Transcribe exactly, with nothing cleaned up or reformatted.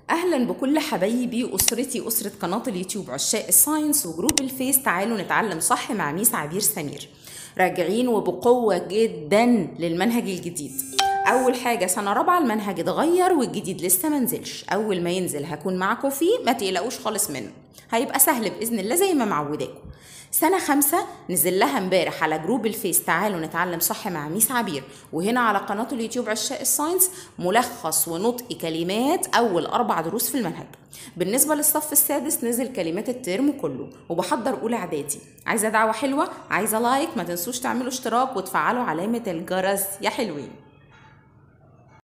اهلا بكل حبايبي اسرتي اسره قناه اليوتيوب عشاق الساينس وجروب الفيس. تعالوا نتعلم صح مع ميس عبير سمير. راجعين وبقوه جدا للمنهج الجديد. اول حاجه سنه رابعه المنهج اتغير والجديد لسه منزلش. اول ما ينزل هكون معاكم فيه، ما تقلقوش خالص منه، هيبقى سهل باذن الله زي ما معوداكم. سنة خمسة نزل لها امبارح على جروب الفيس تعالوا نتعلم صح مع ميس عبير، وهنا على قناة اليوتيوب عشاق الساينس ملخص ونطق كلمات أول أربع دروس في المنهج. بالنسبة للصف السادس نزل كلمات الترم كله، وبحضر أولى إعدادي. عايزة دعوة حلوة، عايزة لايك، ما تنسوش تعملوا اشتراك وتفعلوا علامة الجرس يا حلوين.